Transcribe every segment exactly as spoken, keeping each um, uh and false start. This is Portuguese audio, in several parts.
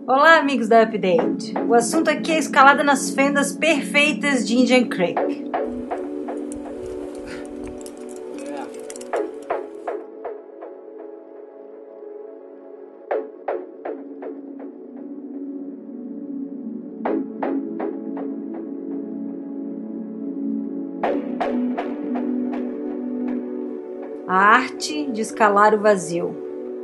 Olá, amigos da Update! O assunto aqui é a escalada nas fendas perfeitas de Indian Creek. A arte de escalar o vazio.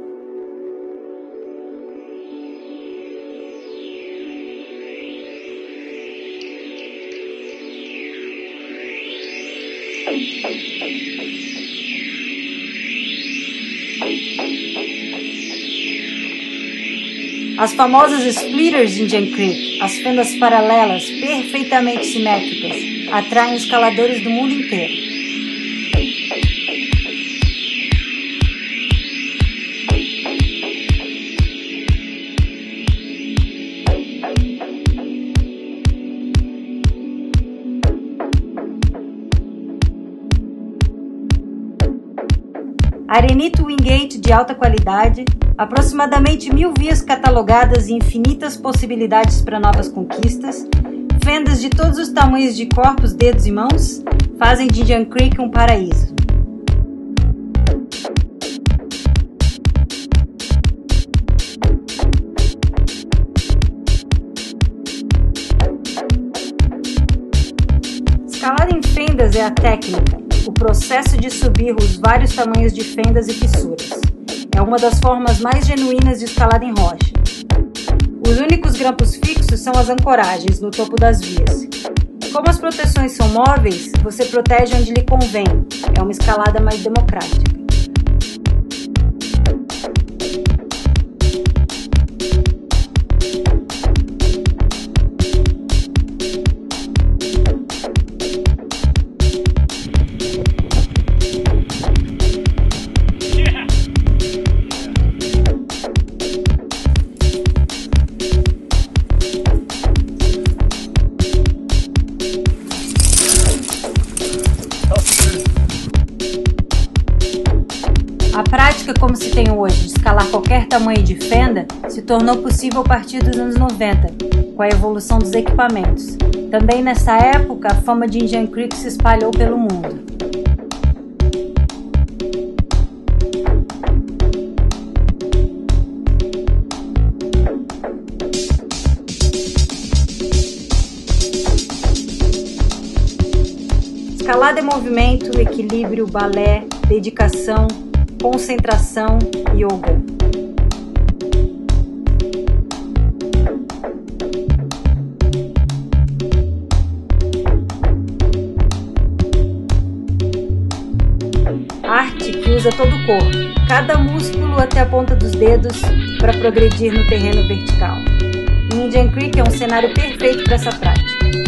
As famosas splitters de Indian Creek, as fendas paralelas perfeitamente simétricas, atraem escaladores do mundo inteiro. Arenito Wingate de alta qualidade, aproximadamente mil vias catalogadas e infinitas possibilidades para novas conquistas, fendas de todos os tamanhos de corpos, dedos e mãos, fazem de Indian Creek um paraíso. Escalada em fendas é a técnica, o processo de subir os vários tamanhos de fendas e fissuras. É uma das formas mais genuínas de escalada em rocha. Os únicos grampos fixos são as ancoragens no topo das vias. Como as proteções são móveis, você protege onde lhe convém. É uma escalada mais democrática. A prática como se tem hoje de escalar qualquer tamanho de fenda se tornou possível a partir dos anos noventa, com a evolução dos equipamentos. Também nessa época, a fama de Indian Creek se espalhou pelo mundo. Escalada é movimento, equilíbrio, balé, dedicação, concentração, yoga. Arte que usa todo o corpo, cada músculo até a ponta dos dedos para progredir no terreno vertical. E Indian Creek é um cenário perfeito para essa prática.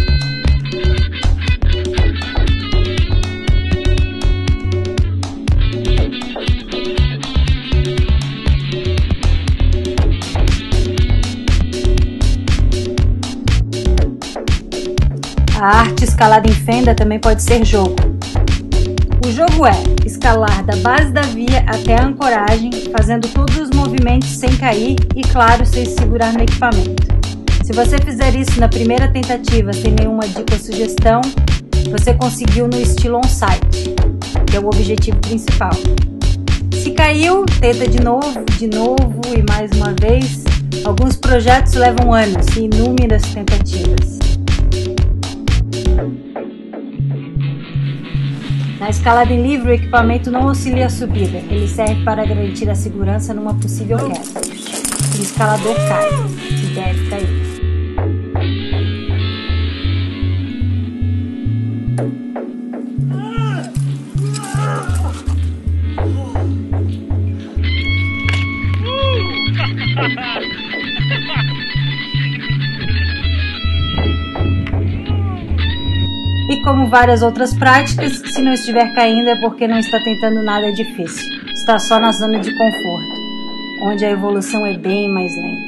A arte escalada em fenda também pode ser jogo. O jogo é escalar da base da via até a ancoragem, fazendo todos os movimentos sem cair e, claro, sem se segurar no equipamento. Se você fizer isso na primeira tentativa sem nenhuma dica ou sugestão, você conseguiu no estilo on-site, que é o objetivo principal. Se caiu, tenta de novo, de novo e mais uma vez. Alguns projetos levam anos e inúmeras tentativas. Na escalada em livre, o equipamento não auxilia a subida, ele serve para garantir a segurança numa possível queda. O escalador cai, e deve cair. E como várias outras práticas, se não estiver caindo é porque não está tentando nada difícil. Está só na zona de conforto, onde a evolução é bem mais lenta.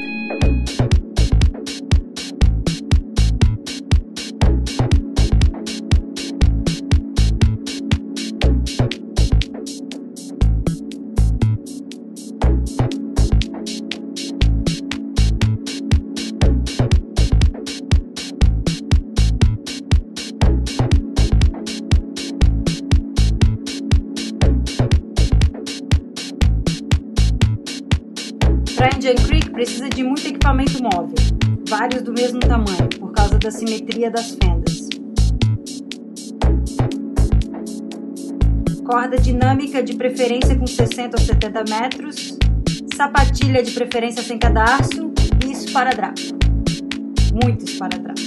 Indian Creek precisa de muito equipamento móvel, vários do mesmo tamanho, por causa da simetria das fendas. Corda dinâmica de preferência com sessenta ou setenta metros, sapatilha de preferência sem cadarço e esparadrapo. Muito esparadrapo.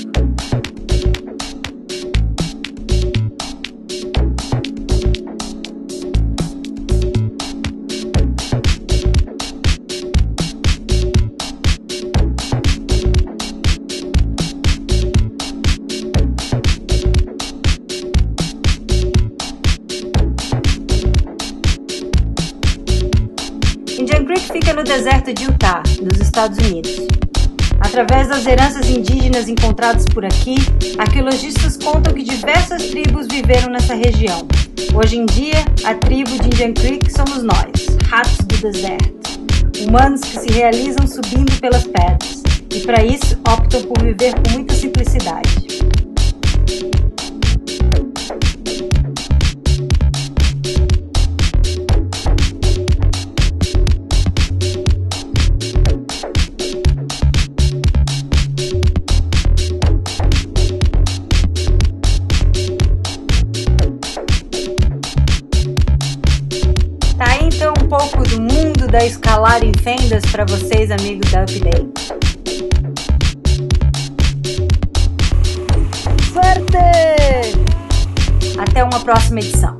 Indian Creek fica no deserto de Utah, nos Estados Unidos. Através das heranças indígenas encontradas por aqui, arqueologistas contam que diversas tribos viveram nessa região. Hoje em dia, a tribo de Indian Creek somos nós, ratos do deserto, humanos que se realizam subindo pelas pedras, e para isso optam por viver com muita simplicidade. Tá aí então um pouco do mundo da escalar em fendas para vocês, amigos da Update. Suerte! Até uma próxima edição.